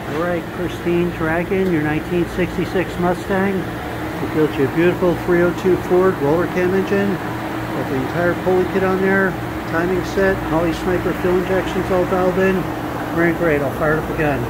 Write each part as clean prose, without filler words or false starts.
Alright, Christine Dragon, your 1966 Mustang. We built you a beautiful 302 Ford roller cam engine. Got the entire pulley kit on there, timing set, Holley Sniper fuel injections all dialed in. Ran great. I'll fire it up again.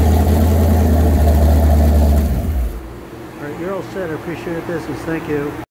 You're all set. I appreciate your business. Thank you.